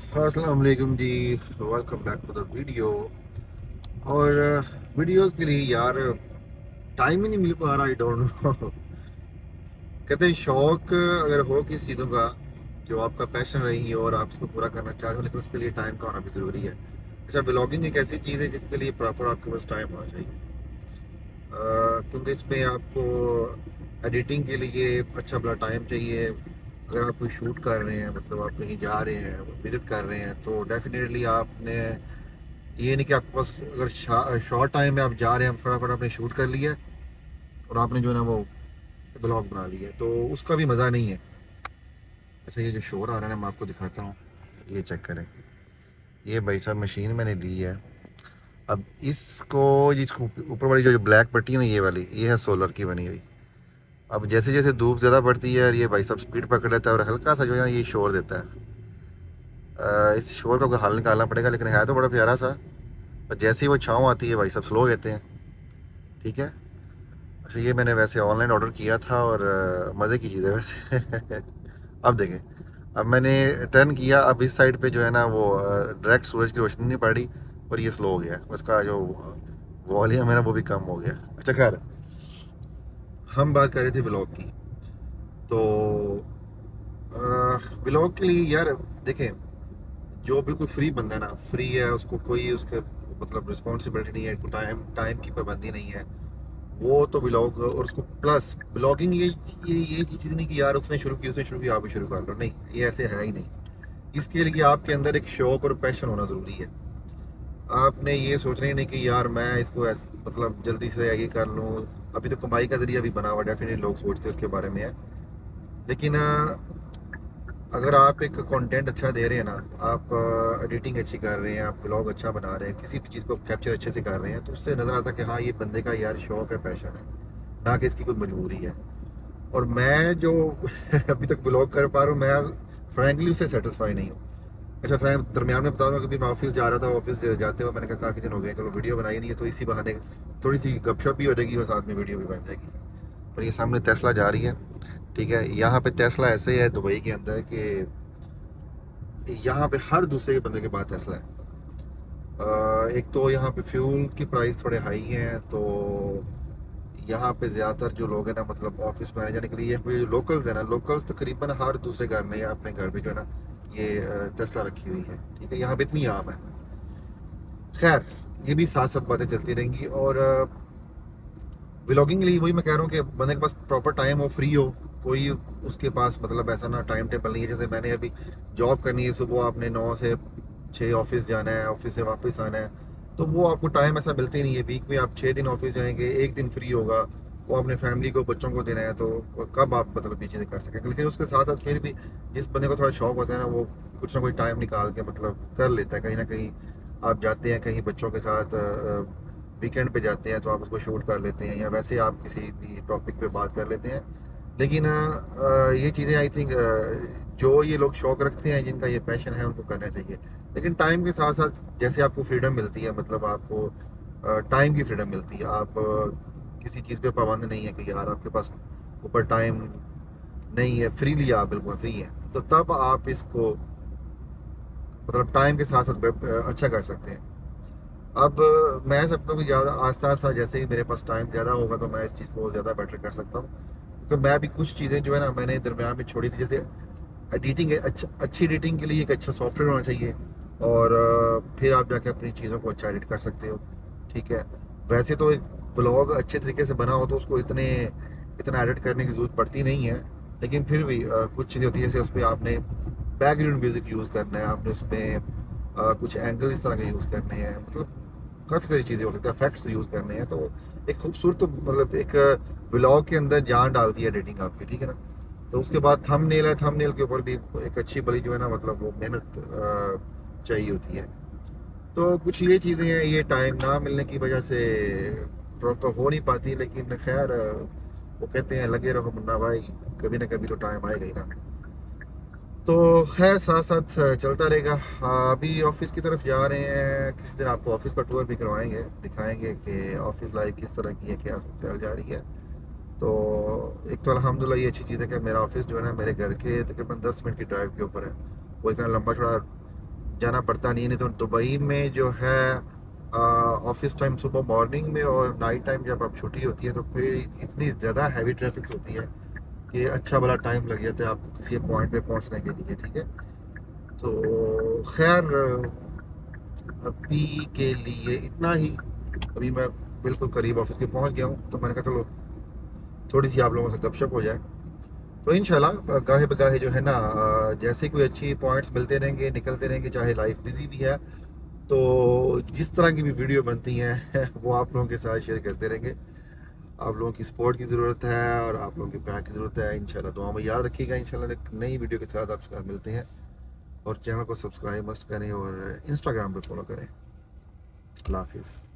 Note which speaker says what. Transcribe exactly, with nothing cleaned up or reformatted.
Speaker 1: अस्सलाम वालेकुम जी। Welcome back to the video. और वीडियोस के लिए यार टाइम ही नहीं मिल पा रहा। I don't know. कहते हैं शौक अगर हो किसी चीज़ों का जो आपका पैशन रही हो और आप उसको पूरा करना चाह रहे हो, लेकिन उसके लिए टाइम का होना भी ज़रूरी है। अच्छा, ब्लॉगिंग एक ऐसी चीज़ है जिसके लिए प्रॉपर आपके पास टाइम होना चाहिए। अ, क्योंकि इसमें आपको एडिटिंग के लिए अच्छा बड़ा टाइम चाहिए। अगर आप कोई शूट कर रहे हैं, मतलब आप कहीं जा रहे हैं, विजिट कर रहे हैं, तो डेफिनेटली आपने ये नहीं कि आपके पास अगर शॉर्ट टाइम में आप जा रहे हैं, फटाफट आपने शूट कर लिया और आपने जो है ना वो ब्लॉग बना लिया, तो उसका भी मज़ा नहीं है। अच्छा, ये जो शोर आ रहा है ना, मैं आपको दिखाता हूँ। ये चेक करें। ये भाई साहब मशीन मैंने ली है। अब इसको जिसको ऊपर वाली जो जो ब्लैक पट्टी है ना, ये वाली ये है सोलर की बनी हुई। अब जैसे जैसे धूप ज़्यादा पड़ती है और ये भाई साहब स्पीड पकड़ लेता है और हल्का सा जो है ना ये शोर देता है। अ, इस शोर का कोई हल निकालना पड़ेगा, लेकिन है तो बड़ा प्यारा सा। और जैसे ही वो छाँव आती है भाई साहब स्लो कहते हैं। ठीक है। अच्छा, ये मैंने वैसे ऑनलाइन ऑर्डर किया था और अ, मज़े की चीज़ है वैसे। अब देखें। अब मैंने टर्न किया, अब इस साइड पे जो है ना वो डायरेक्ट सूरज की रोशनी नहीं पड़ रही और ये स्लो हो गया। उसका जो वॉल्यूम है ना वो भी कम हो गया। अच्छा खैर, हम बात कर रहे थे ब्लॉग की। तो ब्लॉग के लिए यार देखें, जो बिल्कुल फ्री बंदा है ना, फ्री है, उसको कोई उसके मतलब रिस्पॉन्सिबिलिटी नहीं है, टाइम टाइम की पाबंदी नहीं है, वो तो ब्लॉग और उसको प्लस ब्लॉगिंग ये ये ये चीज़ नहीं कि यार उसने शुरू की उसने शुरू की आप भी शुरू कर लो। नहीं, ये ऐसे है ही नहीं। इसके लिए आपके अंदर एक शौक और पैशन होना ज़रूरी है। आपने ये सोचना ही नहीं कि यार मैं इसको ऐस, मतलब जल्दी से ये कर लूँ। अभी तो कमाई का जरिया भी बना हुआ, डेफिनेटली लोग सोचते हैं उसके बारे में है। लेकिन अ, अगर आप एक कंटेंट अच्छा दे रहे हैं ना, आप एडिटिंग अच्छी कर रहे हैं, आप ब्लॉग अच्छा बना रहे हैं, किसी भी चीज़ को कैप्चर अच्छे से कर रहे हैं, तो उससे नज़र आता है कि हाँ, ये बंदे का यार शौक है, पैशन है, ना कि इसकी कोई मजबूरी है। और मैं जो अभी तक ब्लॉग कर पा रहा हूँ, मैं फ्रैंकली उससे सेटिस्फाई नहीं हूँ। अच्छा फ्रैंक, दरमियान में बता दूँ, कभी मैं ऑफिस जा रहा था, ऑफिस जाते हुए मैंने कहा काफ़ी दिन हो गए, चलो वीडियो बनाई नहीं है, तो इसी बहाने थोड़ी सी गपशप भी हो जाएगी और साथ में वीडियो भी बन जाएगी। और ये सामने टेस्ला जा रही है। ठीक है, यहाँ पे टेस्ला ऐसे है दुबई के अंदर कि यहाँ पे हर दूसरे के बंदे के पास टेस्ला है। अ, एक तो यहाँ पे फ्यूल की प्राइस थोड़े हाई हैं, तो यहाँ पे ज़्यादातर जो लोग हैं ना, मतलब ऑफिस में आने जाने के लिए, यहाँ पे जो लोकल्स है ना, लोकल्स तकरीबन हर दूसरे घर में या अपने घर पे जो है ना ये टेस्ला रखी हुई है। ठीक है, यहाँ पे इतनी आम है। खैर, ये भी साथ साथ बातें चलती रहेंगी। और व्लॉगिंग के लिए वही मैं कह रहा हूँ कि बंदे के पास प्रॉपर टाइम हो, फ्री हो, कोई उसके पास मतलब ऐसा ना टाइम टेबल नहीं है। जैसे मैंने अभी जॉब करनी है, सुबह आपने नौ से छः ऑफिस जाना है, ऑफिस से वापस आना है, तो वो आपको टाइम ऐसा मिलता ही नहीं है। वीक में आप छः दिन ऑफिस जाएंगे, एक दिन फ्री होगा, वो अपने फैमिली को, बच्चों को देना है, तो कब आप मतलब ये चीज़ें कर सकेंगे। लेकिन उसके साथ साथ फिर भी जिस बंदे को थोड़ा शौक होता है ना, वो कुछ ना कुछ टाइम निकाल के मतलब कर लेता है। कहीं ना कहीं आप जाते हैं, कहीं बच्चों के साथ वीकेंड पे जाते हैं, तो आप उसको शूट कर लेते हैं, या वैसे आप किसी भी टॉपिक पे बात कर लेते हैं। लेकिन अ, ये चीज़ें आई थिंक जो ये लोग शौक रखते हैं, जिनका ये पैशन है, उनको करना चाहिए। लेकिन टाइम के साथ साथ जैसे आपको फ्रीडम मिलती है, मतलब आपको टाइम की फ्रीडम मिलती है, आप अ, किसी चीज़ पे पाबंद नहीं है कि यार आपके पास ऊपर टाइम नहीं है, फ्रीली आप बिल्कुल फ्री हैं, तो तब आप इसको मतलब टाइम के साथ साथ अ, अच्छा कर सकते हैं। अब मैं समझता हूँ कि ज़्यादा आस्ता आस्ता जैसे ही मेरे पास टाइम ज़्यादा होगा, तो मैं इस चीज़ को ज़्यादा बेटर कर सकता हूँ। क्योंकि मैं भी कुछ चीज़ें जो है ना मैंने दरम्यान में छोड़ी थी। जैसे एडिटिंग है, अच्छा अच्छी एडिटिंग के लिए एक अच्छा सॉफ्टवेयर होना चाहिए, और अ, फिर आप जाके अपनी चीज़ों को अच्छा एडिट कर सकते हो। ठीक है। वैसे तो एक ब्लॉग अच्छे तरीके से बना हो तो उसको इतने इतना एडिट करने की ज़रूरत पड़ती नहीं है। लेकिन फिर भी अ, कुछ चीज़ें होती है, जैसे उस पर आपने बैकग्राउंड म्यूज़िक यूज़ करना है, आपने उसमें अ, कुछ एंगल इस तरह के यूज़ करने हैं, मतलब काफ़ी सारी चीज़ें हो सकती है, इफेक्ट्स यूज़ करने हैं, तो एक खूबसूरत तो मतलब एक ब्लॉग के अंदर जान डालती है एडिटिंग आपकी। ठीक है ना। तो उसके बाद थंबनेल है, थंबनेल के ऊपर भी एक अच्छी बड़ी जो है ना, मतलब वो मेहनत अ, चाहिए होती है। तो कुछ ये चीज़ें हैं, ये टाइम ना मिलने की वजह से प्रॉपर हो नहीं पाती। लेकिन खैर, वो कहते हैं लगे रहो मुन्ना भाई, कभी ना कभी तो टाइम आएगा ही ना। तो खैर, साथ साथ चलता रहेगा। हाँ, अभी ऑफिस की तरफ जा रहे हैं, किसी दिन आपको ऑफिस का टूर भी करवाएंगे, दिखाएंगे कि ऑफिस लाइफ किस तरह की है, क्या चल जा रही है। तो एक तो अल्हम्दुलिल्लाह ये अच्छी चीज़ है कि मेरा ऑफिस जो है ना मेरे घर के तकरीबन दस मिनट की ड्राइव के ऊपर है। वो इतना लंबा चौड़ा जाना पड़ता नहीं है। नहीं तो दुबई में जो है ऑफिस टाइम सुबह मॉर्निंग में और नाइट टाइम जब आप छुट्टी होती है तो फिर इतनी ज़्यादा हैवी ट्रैफिक होती है कि अच्छा बड़ा टाइम लग जाता है आपको किसी पॉइंट पे पहुंचने के लिए, ठीक है। तो खैर अभी के लिए इतना ही। अभी मैं बिल्कुल करीब ऑफिस के पहुंच गया हूँ, तो मैंने कहा चलो थोड़ी सी आप लोगों से गपशप हो जाए। तो इंशाल्लाह गाहे बगाहे जो है ना, जैसे कोई अच्छी पॉइंट्स मिलते रहेंगे, निकलते रहेंगे, चाहे लाइफ बिजी भी है तो जिस तरह की भी वीडियो बनती हैं वो आप लोगों के साथ शेयर करते रहेंगे। आप लोगों की सपोर्ट की ज़रूरत है और आप लोगों के प्यार की ज़रूरत है। इंशाल्लाह दुआ में याद रखिएगा। इंशाल्लाह एक नई वीडियो के साथ आपके साथ मिलते हैं, और चैनल को सब्सक्राइब मस्ट करें और इंस्टाग्राम पे फॉलो करें। अल्लाह हाफिज़।